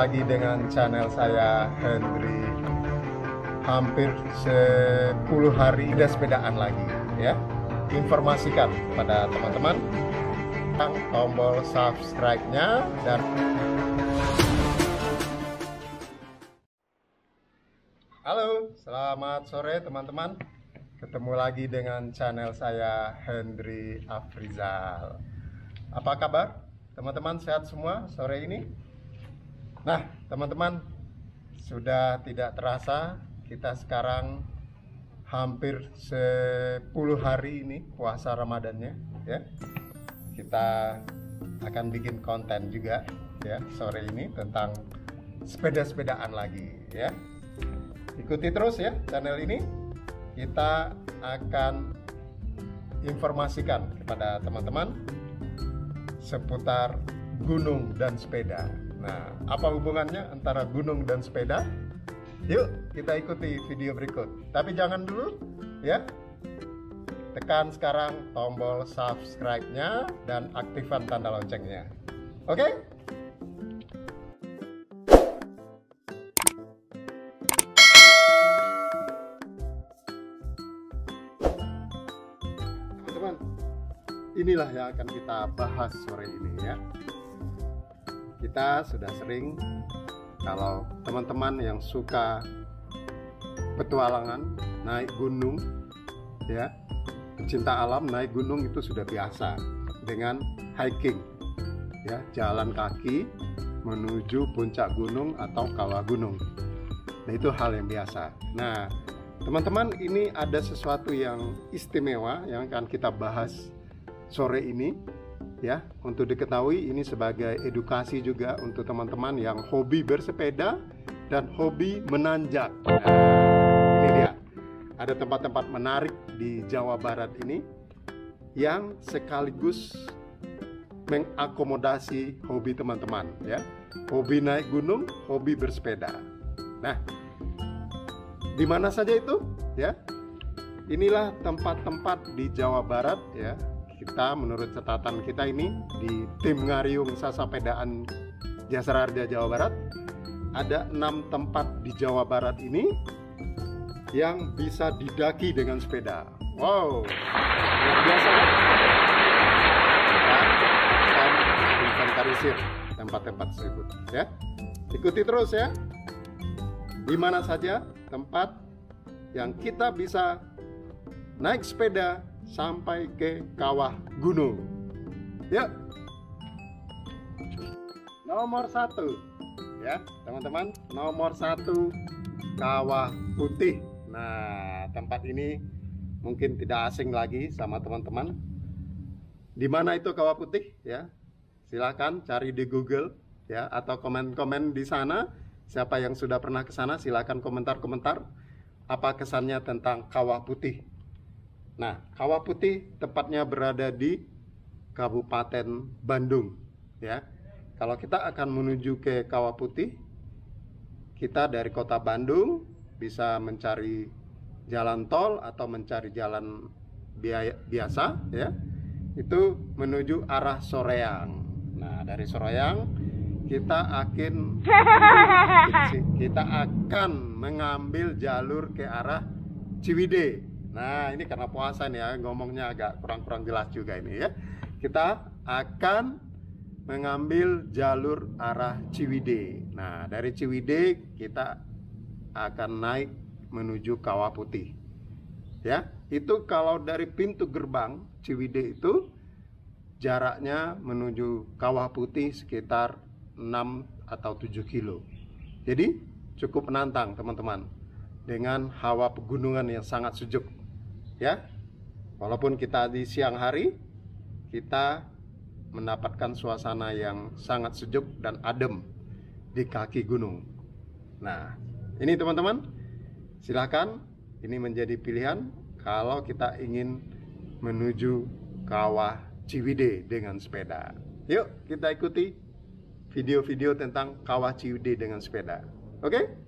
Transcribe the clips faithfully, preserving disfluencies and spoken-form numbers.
lagi dengan channel saya, Hendry. Hampir sepuluh hari udah sepedaan lagi ya. Informasikan pada teman-teman tentang tombol subscribe-nya dan halo, selamat sore teman-teman. Ketemu lagi dengan channel saya, Hendry Afrizal. Apa kabar? Teman-teman sehat semua sore ini? Nah, teman-teman, sudah tidak terasa kita sekarang hampir sepuluh hari ini puasa Ramadannya ya. Kita akan bikin konten juga ya sore ini tentang sepeda-sepedaan lagi ya. Ikuti terus ya channel ini. Kita akan informasikan kepada teman-teman seputar gunung dan sepeda. Nah, apa hubungannya antara gunung dan sepeda? Yuk, kita ikuti video berikut. Tapi jangan dulu ya. Tekan sekarang tombol subscribe-nya dan aktifkan tanda loncengnya. Oke? Teman-teman, inilah yang akan kita bahas sore ini ya. Kita sudah sering, kalau teman-teman yang suka petualangan, naik gunung ya, pecinta alam, naik gunung itu sudah biasa dengan hiking ya, jalan kaki menuju puncak gunung atau kawah gunung. Nah, itu hal yang biasa. Nah, teman-teman, ini ada sesuatu yang istimewa yang akan kita bahas sore ini ya. Untuk diketahui, ini sebagai edukasi juga untuk teman-teman yang hobi bersepeda dan hobi menanjak. Nah, ini dia, ada tempat-tempat menarik di Jawa Barat ini yang sekaligus mengakomodasi hobi teman-teman ya, hobi naik gunung, hobi bersepeda. Nah, di mana saja itu ya? Inilah tempat-tempat di Jawa Barat ya. Kita menurut catatan kita ini di tim Ngariung Sasapedaan Jasara Harja Jawa Barat ada enam tempat di Jawa Barat ini yang bisa didaki dengan sepeda. Wow, luar biasa kan? Kita akan inventarisir tempat-tempat tersebut ya. Ikuti terus ya. Di mana saja tempat yang kita bisa naik sepeda sampai ke kawah gunung. Ya. Nomor satu ya teman-teman, nomor satu Kawah Putih. Nah, tempat ini mungkin tidak asing lagi sama teman-teman. Di mana itu Kawah Putih ya? Silakan cari di Google ya, atau komen-komen di sana. Siapa yang sudah pernah ke sana silakan komentar-komentar apa kesannya tentang Kawah Putih. Nah, Kawah Putih tepatnya berada di Kabupaten Bandung ya. Kalau kita akan menuju ke Kawah Putih, kita dari kota Bandung bisa mencari jalan tol atau mencari jalan biasa ya. Itu menuju arah Soreang. Nah, dari Soreang kita akan kita akan mengambil jalur ke arah Ciwidey. Nah, ini karena puasa nih ya, ngomongnya agak kurang-kurang jelas juga ini ya. Kita akan mengambil jalur arah Ciwidey. Nah, dari Ciwidey kita akan naik menuju Kawah Putih. Ya, itu kalau dari pintu gerbang Ciwidey itu jaraknya menuju Kawah Putih sekitar enam atau tujuh kilo. Jadi cukup menantang teman-teman dengan hawa pegunungan yang sangat sejuk. Ya, walaupun kita di siang hari, kita mendapatkan suasana yang sangat sejuk dan adem di kaki gunung. Nah, ini teman-teman, silakan, ini menjadi pilihan kalau kita ingin menuju Kawah Ciwidey dengan sepeda. Yuk, kita ikuti video-video tentang Kawah Ciwidey dengan sepeda. Oke?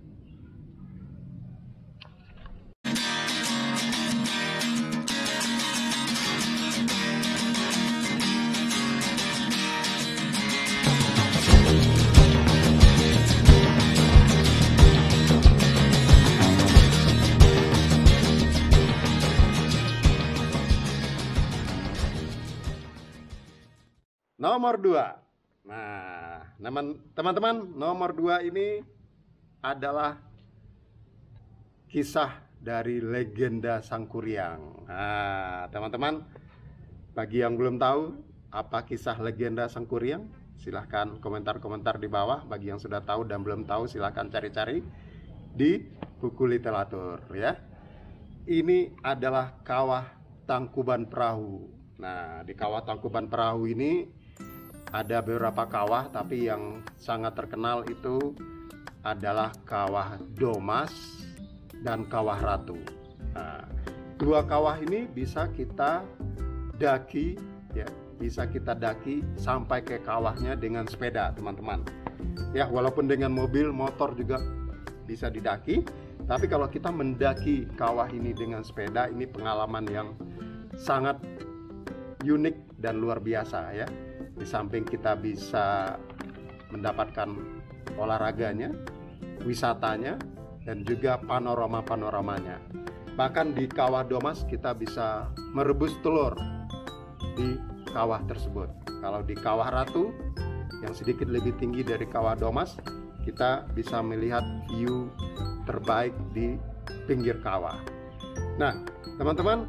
Nomor dua. Nah, teman-teman, nomor dua ini adalah kisah dari legenda Sangkuriang. Nah, teman-teman, bagi yang belum tahu apa kisah legenda Sangkuriang, silahkan komentar-komentar di bawah. Bagi yang sudah tahu dan belum tahu, silahkan cari-cari di buku literatur ya. Ini adalah Kawah Tangkuban Perahu. Nah, di Kawah Tangkuban Perahu ini ada beberapa kawah, tapi yang sangat terkenal itu adalah Kawah Domas dan Kawah Ratu. Nah, dua kawah ini bisa kita daki ya, bisa kita daki sampai ke kawahnya dengan sepeda, teman-teman. Ya, walaupun dengan mobil, motor juga bisa didaki, tapi kalau kita mendaki kawah ini dengan sepeda, ini pengalaman yang sangat unik dan luar biasa ya. Di samping kita bisa mendapatkan olahraganya, wisatanya, dan juga panorama-panoramanya. Bahkan di Kawah Domas kita bisa merebus telur di kawah tersebut. Kalau di Kawah Ratu yang sedikit lebih tinggi dari Kawah Domas, kita bisa melihat view terbaik di pinggir kawah. Nah, teman-teman,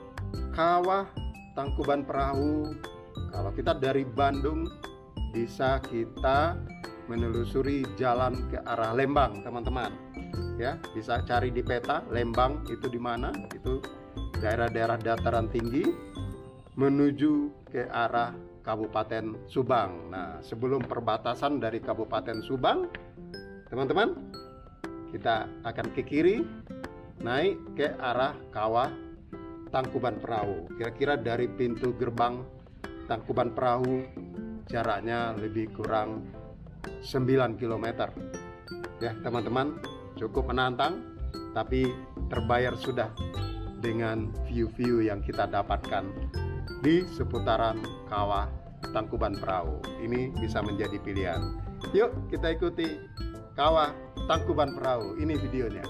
Kawah Tangkuban Perahu, kalau kita dari Bandung bisa kita menelusuri jalan ke arah Lembang, teman-teman. Ya, bisa cari di peta Lembang itu di mana? Itu daerah-daerah dataran tinggi menuju ke arah Kabupaten Subang. Nah, sebelum perbatasan dari Kabupaten Subang, teman-teman, kita akan ke kiri naik ke arah Kawah Tangkuban Perahu. Kira-kira dari pintu gerbang Tangkuban Perahu jaraknya lebih kurang sembilan kilometer. Ya, teman-teman, cukup menantang, tapi terbayar sudah dengan view-view yang kita dapatkan di seputaran Kawah Tangkuban Perahu. Ini bisa menjadi pilihan. Yuk kita ikuti Kawah Tangkuban Perahu. Ini videonya.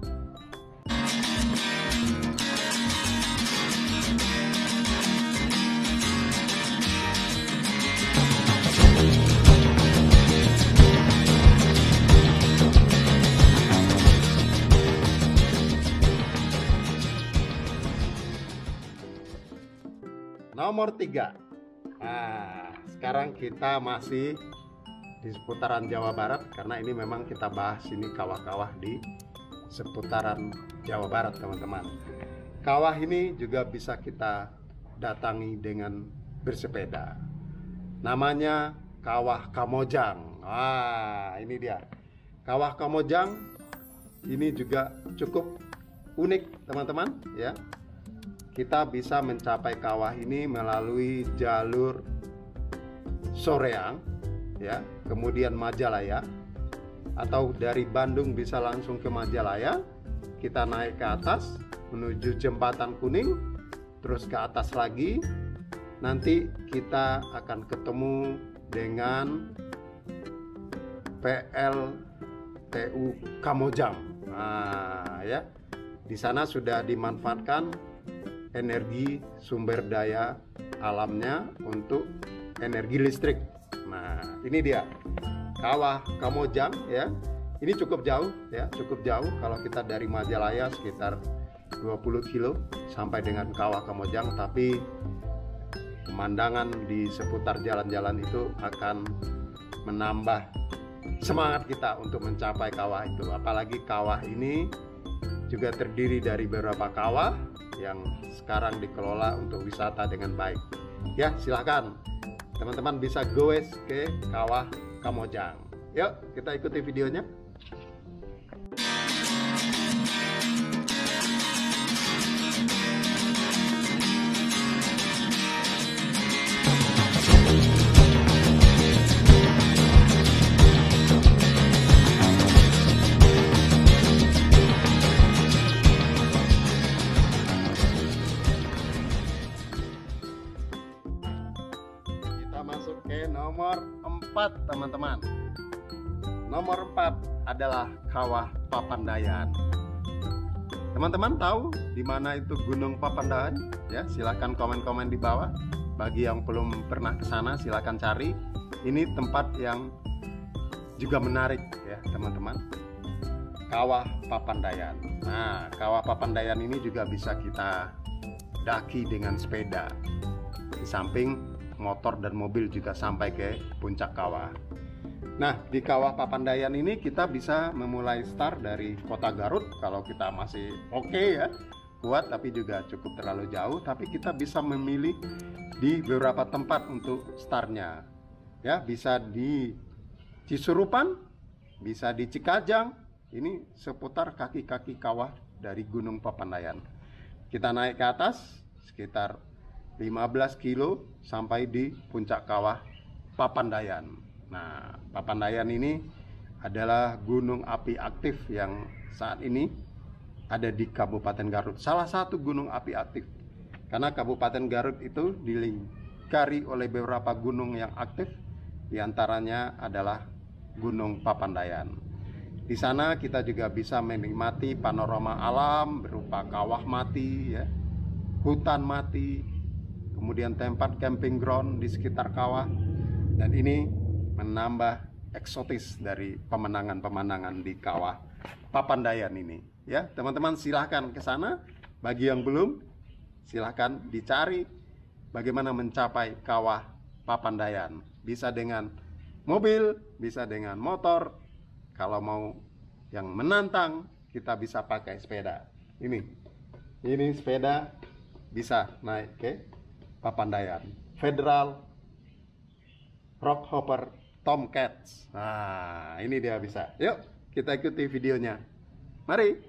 Nomor tiga. Nah, sekarang kita masih di seputaran Jawa Barat, karena ini memang kita bahas ini kawah-kawah di seputaran Jawa Barat, teman-teman. Kawah ini juga bisa kita datangi dengan bersepeda. Namanya Kawah Kamojang. Wah, ini dia. Kawah Kamojang ini juga cukup unik, teman-teman, ya. Kita bisa mencapai kawah ini melalui jalur Soreang ya, kemudian Majalaya, atau dari Bandung bisa langsung ke Majalaya. Kita naik ke atas menuju Jembatan Kuning, terus ke atas lagi, nanti kita akan ketemu dengan P L T U Kamojang. Nah, ya. Di sana sudah dimanfaatkan energi sumber daya alamnya untuk energi listrik. Nah, ini dia Kawah Kamojang ya. Ini cukup jauh ya, cukup jauh. Kalau kita dari Majalaya sekitar dua puluh kilo sampai dengan Kawah Kamojang, tapi pemandangan di seputar jalan-jalan itu akan menambah semangat kita untuk mencapai kawah itu. Apalagi kawah ini juga terdiri dari beberapa kawah yang sekarang dikelola untuk wisata dengan baik. Ya, silahkan teman-teman bisa goes ke Kawah Kamojang. Yuk kita ikuti videonya. Masuk ke nomor empat, teman-teman. Nomor empat adalah Kawah Papandayan. Teman-teman tahu di mana itu Gunung Papandayan? Ya, silahkan komen-komen di bawah. bagi yang belum pernah ke sana silakan cari. Ini tempat yang juga menarik ya teman-teman. Kawah Papandayan. Nah, Kawah Papandayan ini juga bisa kita daki dengan sepeda. Di samping motor dan mobil juga sampai ke puncak kawah. Nah, di Kawah Papandayan ini kita bisa memulai start dari Kota Garut. Kalau kita masih oke okay ya, kuat tapi juga cukup terlalu jauh, tapi kita bisa memilih di beberapa tempat untuk startnya. Ya, bisa di Cisurupan, bisa di Cikajang. Ini seputar kaki-kaki kawah dari Gunung Papandayan. Kita naik ke atas sekitar lima belas kilo sampai di puncak kawah Papandayan. Nah, Papandayan ini adalah gunung api aktif yang saat ini ada di Kabupaten Garut. Salah satu gunung api aktif. Karena Kabupaten Garut itu dilingkari oleh beberapa gunung yang aktif. Di antaranya adalah Gunung Papandayan. Di sana kita juga bisa menikmati panorama alam berupa kawah mati, ya, hutan mati, kemudian tempat camping ground di sekitar kawah, dan ini menambah eksotis dari pemandangan-pemandangan di Kawah Papandayan ini. Ya, teman-teman silahkan ke sana. Bagi yang belum, silahkan dicari bagaimana mencapai Kawah Papandayan. Bisa dengan mobil, bisa dengan motor. Kalau mau yang menantang, kita bisa pakai sepeda. Ini, ini sepeda bisa naik ke Papandayan. Federal Rockhopper Tomcats. Nah, ini dia bisa. Yuk, kita ikuti videonya. Mari.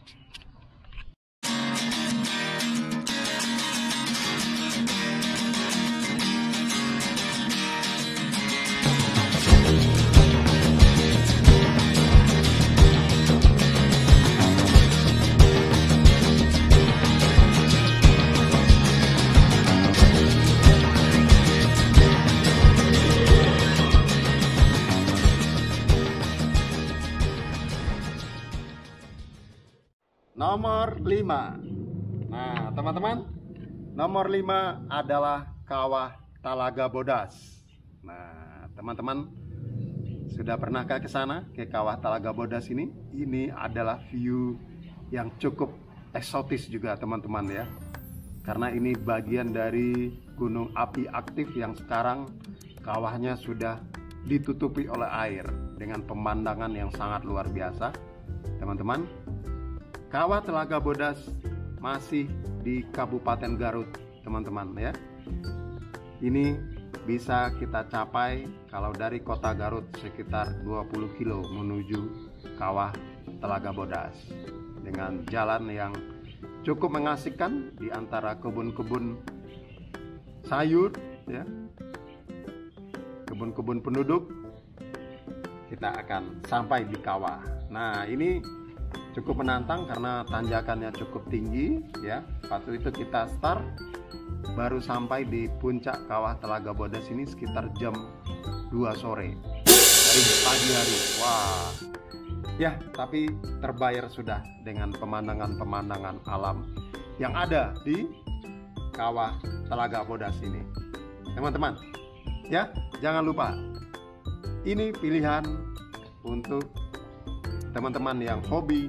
Nomor lima. Nah, teman-teman, nomor lima adalah Kawah Talaga Bodas. Nah, teman-teman sudah pernahkah ke sana, ke Kawah Talaga Bodas ini? Ini adalah view yang cukup eksotis juga, teman-teman ya. Karena ini bagian dari gunung api aktif yang sekarang kawahnya sudah ditutupi oleh air dengan pemandangan yang sangat luar biasa, teman-teman. Kawah Talaga Bodas masih di Kabupaten Garut, teman-teman ya. Ini bisa kita capai kalau dari kota Garut sekitar dua puluh kilo menuju Kawah Talaga Bodas dengan jalan yang cukup mengasihkan di antara kebun-kebun sayur ya, kebun-kebun penduduk. Kita akan sampai di kawah. Nah, ini cukup menantang karena tanjakannya cukup tinggi ya. Waktu itu kita start baru sampai di puncak Kawah Talaga Bodas ini sekitar jam dua sore dari pagi hari. Wah. Ya, tapi terbayar sudah dengan pemandangan-pemandangan alam yang ada di Kawah Talaga Bodas ini. Teman-teman, ya, jangan lupa. Ini pilihan untuk teman-teman yang hobi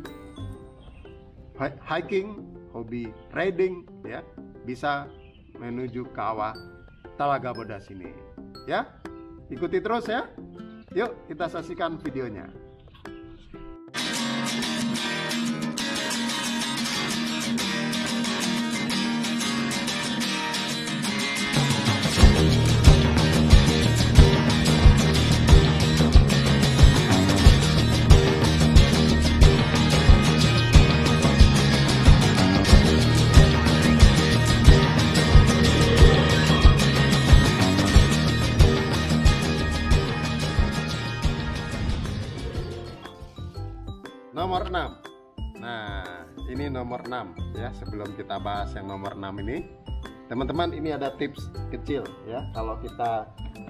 hiking, hobi riding ya, bisa menuju Kawah Talaga Bodas ini. Ya, ikuti terus ya. Yuk kita saksikan videonya. Nomor enam. Nah, ini nomor enam ya. Sebelum kita bahas yang nomor enam ini, teman-teman, ini ada tips kecil ya. Kalau kita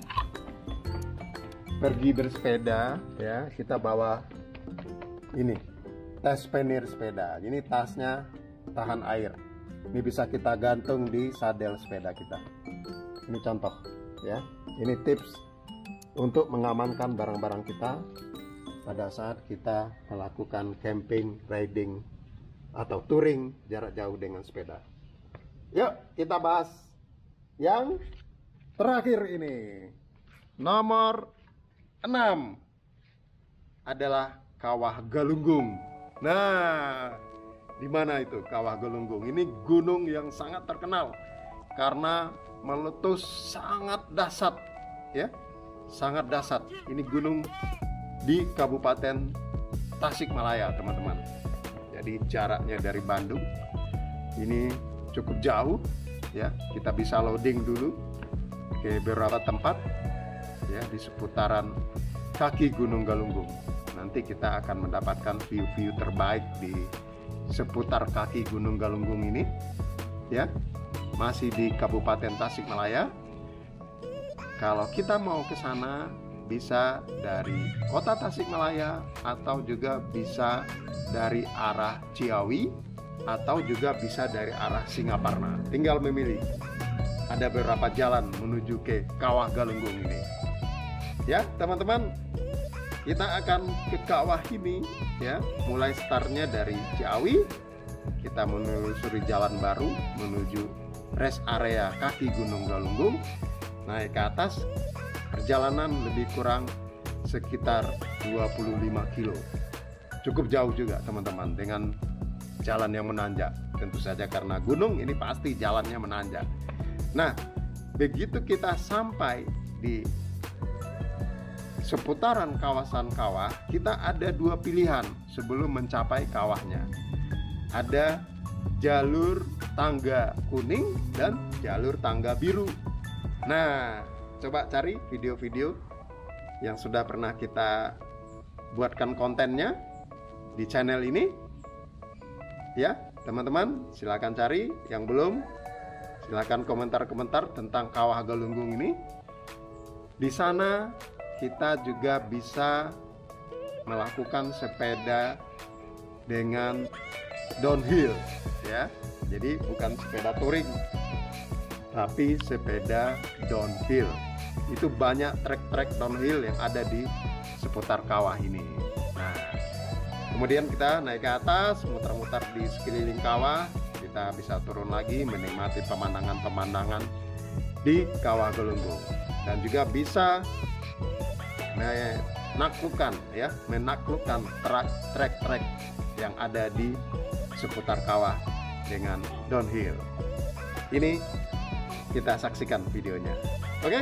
pergi bersepeda ya, kita bawa ini tas penir sepeda. Ini tasnya tahan air. Ini bisa kita gantung di sadel sepeda kita. Ini contoh ya. Ini tips untuk mengamankan barang-barang kita pada saat kita melakukan camping, riding, atau touring jarak jauh dengan sepeda. Yuk kita bahas yang terakhir ini. Nomor enam adalah Kawah Galunggung. Nah, di mana itu Kawah Galunggung? Ini gunung yang sangat terkenal karena meletus sangat dahsyat ya. Sangat dahsyat. Ini gunung di Kabupaten Tasikmalaya, teman-teman. Jadi jaraknya dari Bandung ini cukup jauh ya. Kita bisa loading dulu ke beberapa tempat ya di seputaran kaki Gunung Galunggung. Nanti kita akan mendapatkan view-view terbaik di seputar kaki Gunung Galunggung ini ya. Masih di Kabupaten Tasikmalaya. Kalau kita mau ke sana bisa dari kota Tasikmalaya atau juga bisa dari arah Ciawi atau juga bisa dari arah Singaparna. Tinggal memilih. Ada beberapa jalan menuju ke Kawah Galunggung ini. Ya, teman-teman, kita akan ke kawah ini ya, mulai startnya dari Ciawi. Kita menelusuri jalan baru menuju rest area kaki Gunung Galunggung. Naik ke atas, perjalanan lebih kurang sekitar dua puluh lima kilo. Cukup jauh juga teman-teman, dengan jalan yang menanjak. Tentu saja karena gunung ini pasti jalannya menanjak. Nah, begitu kita sampai di seputaran kawasan kawah, kita ada dua pilihan sebelum mencapai kawahnya. Ada jalur tangga kuning dan jalur tangga biru. Nah, coba cari video-video yang sudah pernah kita buatkan kontennya di channel ini. Ya, teman-teman, silakan cari. Yang belum, silakan komentar-komentar tentang Kawah Galunggung ini. Di sana kita juga bisa melakukan sepeda dengan downhill ya. Jadi bukan sepeda touring, tapi sepeda downhill. Itu banyak trek-trek downhill yang ada di seputar kawah ini. Nah, kemudian kita naik ke atas, muter-muter di sekeliling kawah. Kita bisa turun lagi menikmati pemandangan-pemandangan di Kawah Galunggung. Dan juga bisa menaklukkan ya, menaklukkan trek-trek yang ada di seputar kawah dengan downhill. Ini kita saksikan videonya. Oke?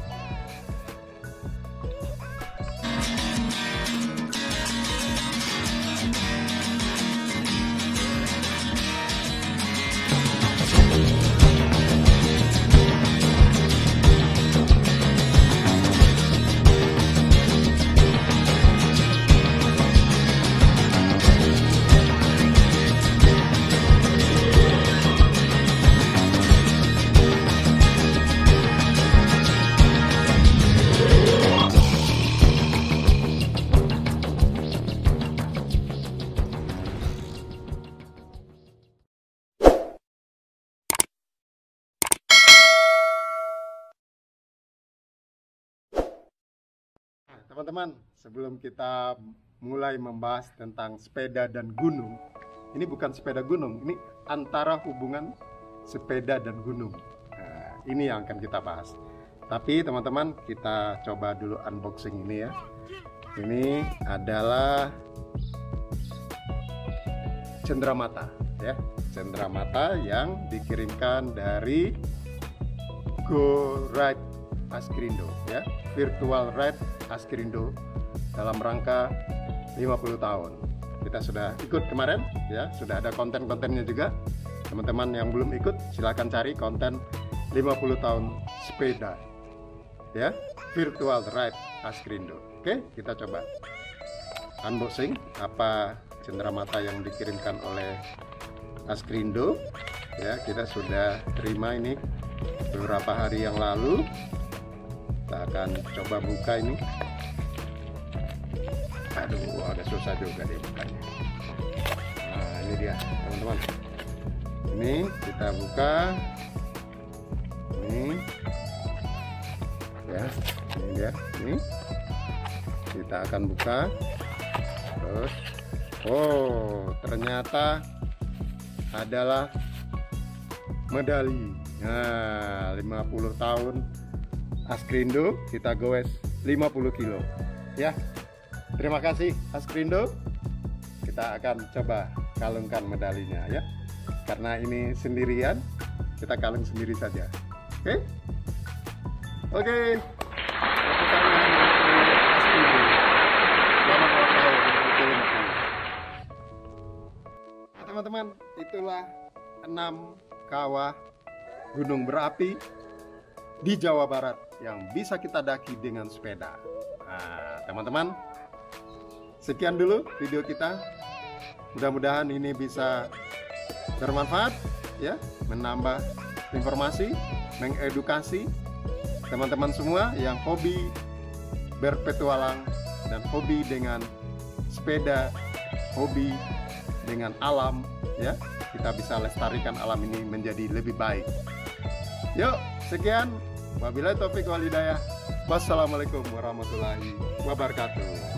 Teman-teman, sebelum kita mulai membahas tentang sepeda dan gunung, ini bukan sepeda gunung, ini antara hubungan sepeda dan gunung. Nah, ini yang akan kita bahas. Tapi teman-teman, kita coba dulu unboxing ini ya. Ini adalah cenderamata ya, cenderamata yang dikirimkan dari Go Ride Askrindo ya, Virtual Ride Askrindo dalam rangka lima puluh tahun. Kita sudah ikut kemarin ya, sudah ada konten-kontennya juga. Teman-teman yang belum ikut silahkan cari konten lima puluh tahun sepeda ya, Virtual Ride Askrindo. Oke, kita coba unboxing apa cenderamata yang dikirimkan oleh Askrindo ya. Kita sudah terima ini beberapa hari yang lalu. Kita akan coba buka ini. Aduh, agak susah juga deh bukanya. Nah, ini dia teman-teman. Ini kita buka. Ini Ya, ini dia. Ini kita akan buka. Terus, oh, ternyata adalah medali. Nah, lima puluh tahun Askrindo, kita goes lima puluh kilo. Ya, terima kasih Askrindo. Kita akan coba kalungkan medalinya ya. Karena ini sendirian, kita kalung sendiri saja. Oke? Oke. Tepuk tangan untuk Askrindo. Selamat ulang tahun untuk Filmku. Nah, teman-teman, itulah enam kawah gunung berapi di Jawa Barat yang bisa kita daki dengan sepeda. Nah, teman-teman, sekian dulu video kita. Mudah-mudahan ini bisa bermanfaat ya, menambah informasi, mengedukasi teman-teman semua yang hobi berpetualang dan hobi dengan sepeda, hobi dengan alam ya. Kita bisa lestarikan alam ini menjadi lebih baik. Yuk, sekian. Wabillahi taufiq wal hidayah. Wassalamualaikum warahmatullahi wabarakatuh.